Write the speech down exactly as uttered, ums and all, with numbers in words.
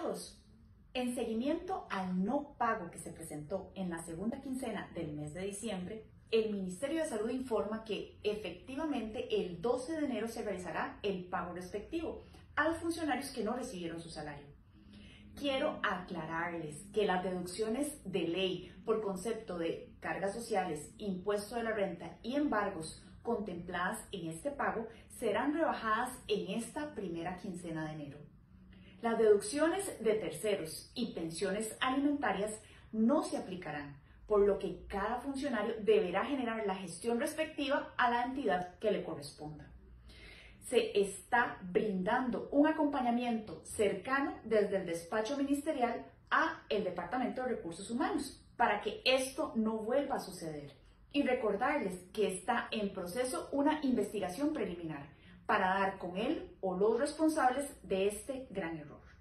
todos. En seguimiento al no pago que se presentó en la segunda quincena del mes de diciembre, el Ministerio de Salud informa que efectivamente el doce de enero se realizará el pago respectivo a los funcionarios que no recibieron su salario. Quiero aclararles que las deducciones de ley por concepto de cargas sociales, impuesto de la renta y embargos contempladas en este pago serán rebajadas en esta primera quincena de enero. Las deducciones de terceros y pensiones alimentarias no se aplicarán, por lo que cada funcionario deberá generar la gestión respectiva a la entidad que le corresponda. Se está brindando un acompañamiento cercano desde el despacho ministerial a el Departamento de Recursos Humanos para que esto no vuelva a suceder. Y recordarles que está en proceso una investigación preliminar para dar con él o los responsables de este gran error.